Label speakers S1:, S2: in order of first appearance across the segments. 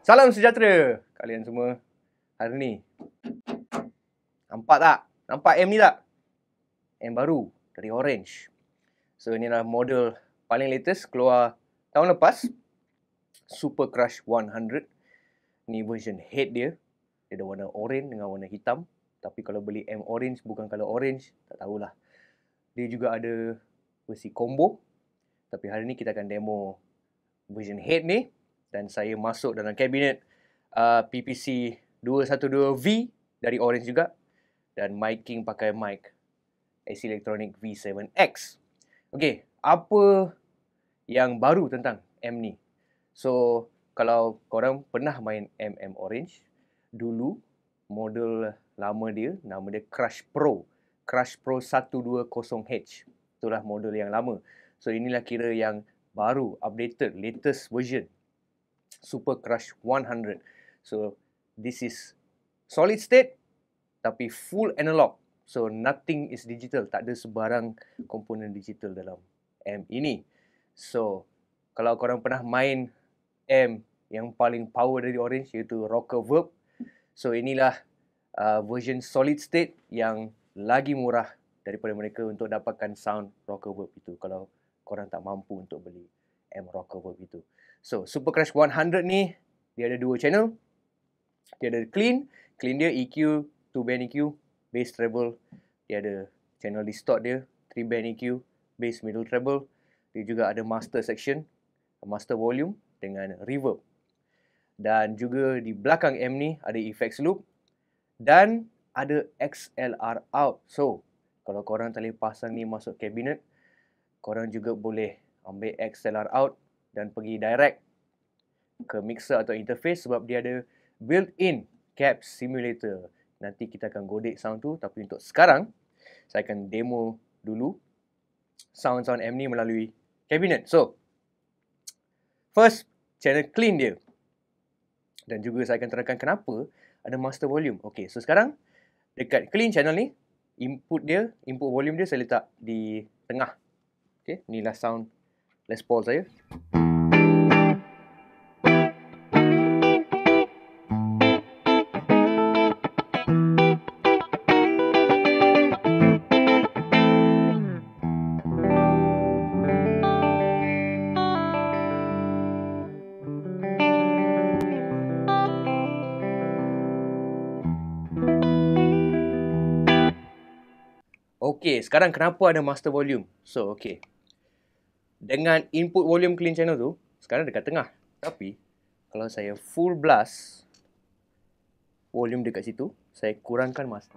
S1: Salam sejahtera kalian semua. Hari ni nampak tak? Nampak M ni tak? M baru dari Orange. So inilah model paling latest keluar tahun lepas, Super Crush 100. Ni version head dia. Dia ada warna orange dengan warna hitam. Tapi kalau beli M Orange bukan color orange, tak tahulah. Dia juga ada versi combo. Tapi hari ni kita akan demo version head ni. Dan saya masuk dalam kabinet PPC 212V dari Orange juga. Dan miking pakai mic AC Electronic V7X. Okay, apa yang baru tentang M ni? So, kalau korang pernah main M Orange, dulu model lama dia, nama dia Crush Pro. Crush Pro 120H. Itulah model yang lama. So, inilah kira yang baru, updated, latest version. Super Crush 100. So, this is solid state tapi full analog. So, nothing is digital. Tak ada sebarang komponen digital dalam M ini. So, kalau korang pernah main M yang paling power dari Orange, iaitu Rocker Verb. So, inilah version solid state yang lagi murah daripada mereka untuk dapatkan sound Rocker Verb itu. Kalau korang tak mampu untuk beli M Rocker Verb itu. So, Super Crush 100 ni, dia ada 2 channel. Dia ada clean. Clean dia EQ, 2 band EQ, bass treble. Dia ada channel distort dia, 3 band EQ, bass middle treble. Dia juga ada master section, master volume dengan reverb. Dan juga di belakang M ni ada effects loop. Dan ada XLR out. So, kalau korang tak boleh pasang ni masuk kabinet, korang juga boleh ambil XLR out dan pergi direct ke mixer atau interface sebab dia ada built-in cab simulator. Nanti kita akan godek sound tu, tapi untuk sekarang saya akan demo dulu sound-sound M ni melalui kabinet. So, first, channel clean dia. Dan juga saya akan terangkan kenapa ada master volume. Okay, so sekarang dekat clean channel ni, input volume dia saya letak di tengah. Okay, inilah sound Les Paul saya. Okay, sekarang kenapa ada master volume? So, okay. Dengan input volume clean channel tu, sekarang dekat tengah. Tapi, kalau saya full blast volume dekat situ, saya kurangkan master.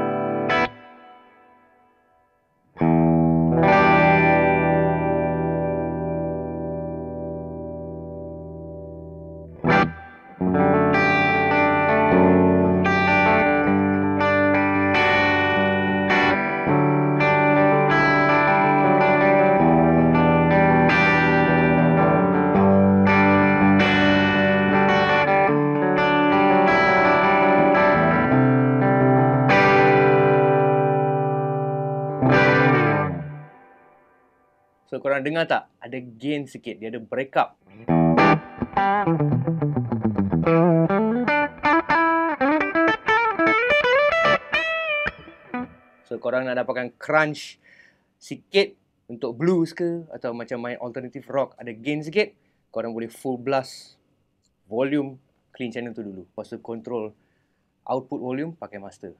S1: So, korang dengar tak? Ada gain sikit. Dia ada breakup. So, korang nak dapatkan crunch sikit untuk blues ke atau macam main alternative rock, ada gain sikit, korang boleh full blast volume clean channel tu dulu. Lepas tu control output volume pakai master.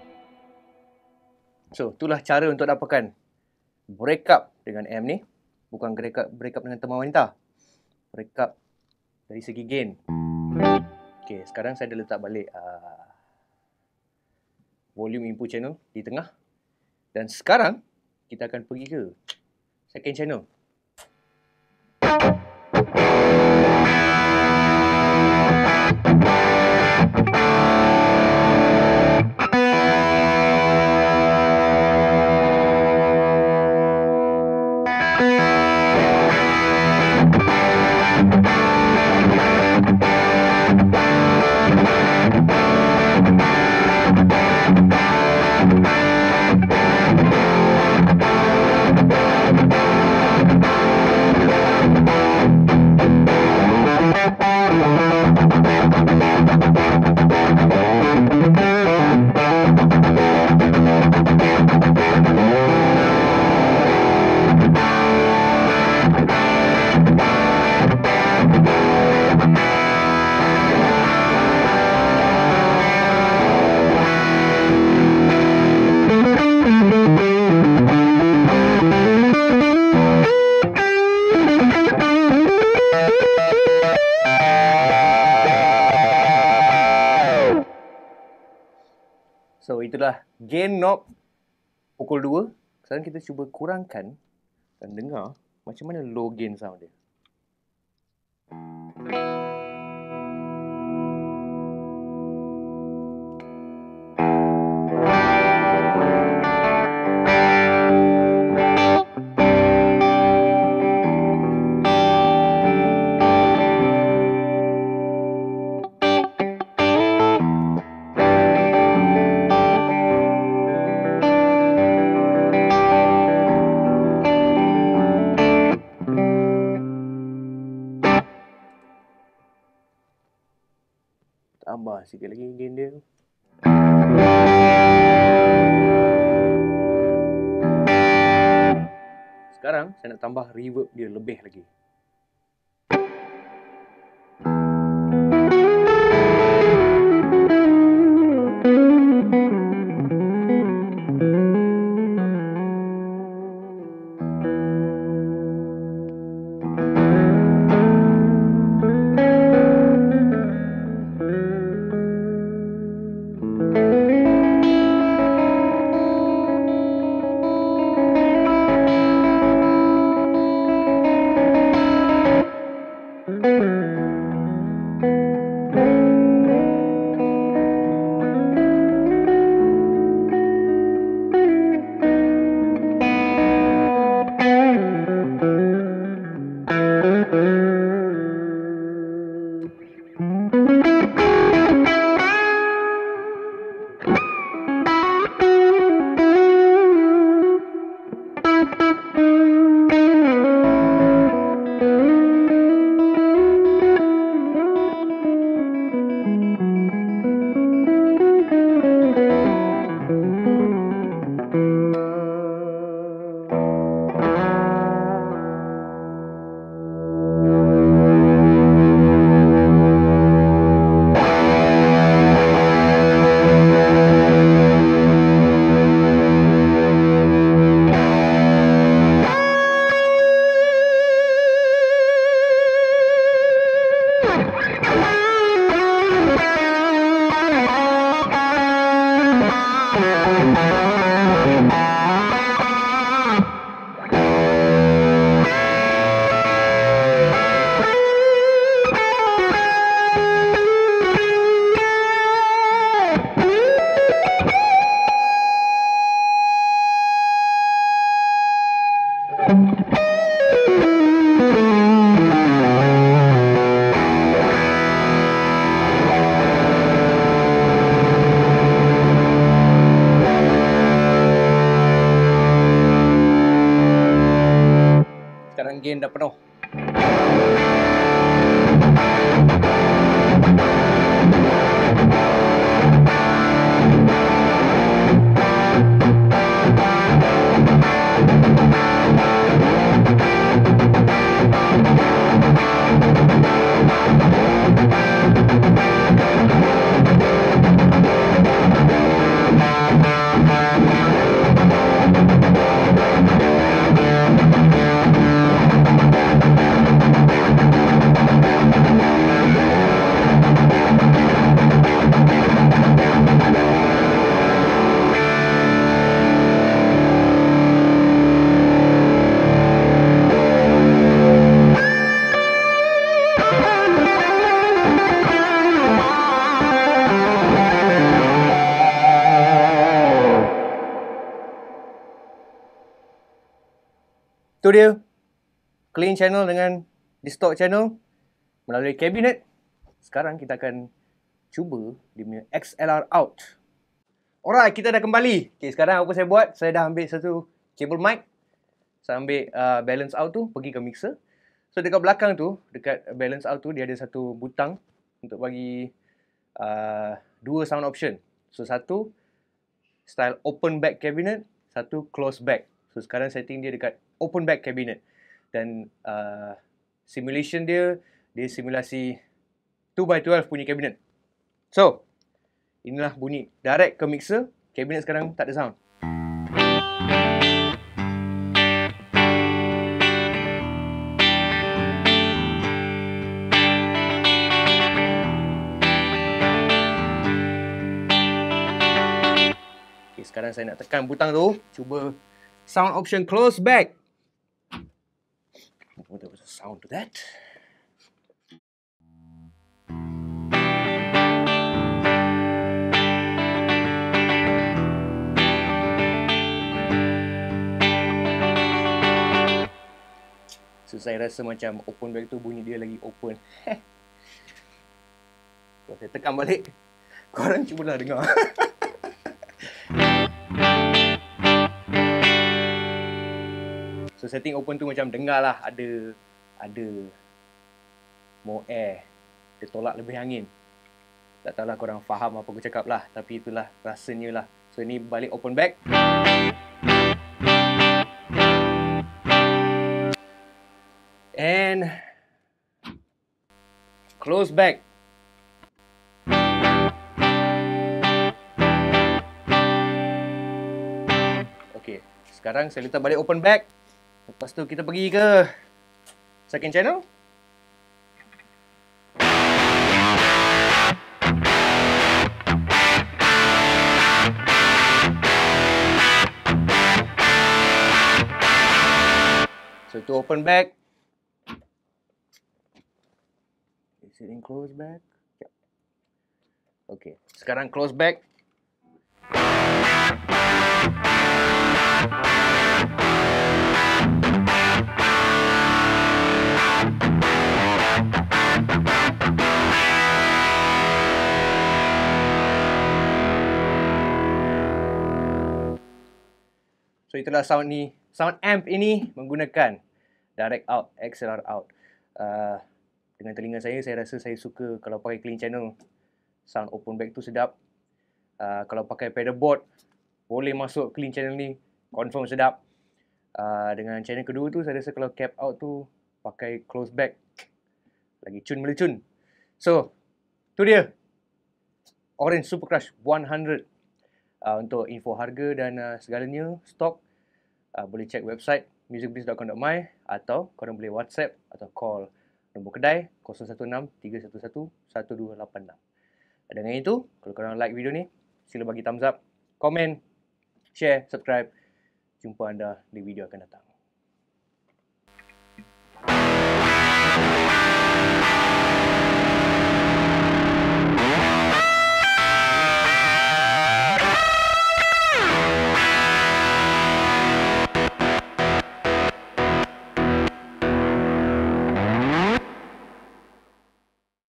S1: So, itulah cara untuk dapatkan breakup dengan M ni. Bukan break up dengan teman wanita. Break up dari segi gain. Okay, sekarang saya dah letak balik volume input channel di tengah. Dan sekarang kita akan pergi ke second channel. So, itulah gain knob pukul 2. Sekarang kita cuba kurangkan dan dengar macam mana low gain sound dia. Tambah sikit lagi gain dia. Sekarang saya nak tambah reverb dia lebih lagi. Sekarang gain dah penuh. Itu dia clean channel dengan distort channel melalui cabinet. Sekarang kita akan cuba dia punya XLR out. Alright, kita dah kembali. Okay, sekarang apa saya buat? Saya dah ambil satu cable mic. Saya ambil balance out tu, pergi ke mixer. So dekat belakang tu, dekat balance out tu, dia ada satu butang untuk bagi dua sound option. So satu style open back cabinet, satu close back. So sekarang setting dia dekat open back cabinet. Dan simulation dia simulasi 2x12 punya cabinet. So inilah bunyi direct ke mixer. Cabinet sekarang tak ada sound. Okay, sekarang saya nak tekan butang tu. Cuba sound option close back. There was a sound to that. So saya rasa macam open back tu bunyi dia lagi open. Kalau saya tekan balik, korang cubalah dengar. So setting open tu macam dengar lah ada more air. Dia tolak lebih angin. Tak tahulah korang faham apa aku cakap lah. Tapi itulah rasanya lah. So ni balik open back. And close back. Okay, sekarang saya letak balik open back. Lepas tu kita pergi ke second channel. So tu open back. Is it in close back? Okay, sekarang close back. So itulah sound ni. Sound amp ini menggunakan direct out, XLR out. Dengan telinga saya rasa saya suka kalau pakai clean channel. Sound open back tu sedap. Kalau pakai pedal board, boleh masuk clean channel ni, confirm sedap. Dengan channel kedua tu, saya rasa kalau cap out tu pakai close back, lagi cun melecun. So, tu dia Orange Super Crush 100. Untuk info harga dan segalanya, stok, boleh check website musicbiz.com.my atau korang boleh WhatsApp atau call nombor kedai 016-311-1286. Dengan itu, kalau korang like video ni, sila bagi thumbs up, komen, share, subscribe. Jumpa anda di video akan datang.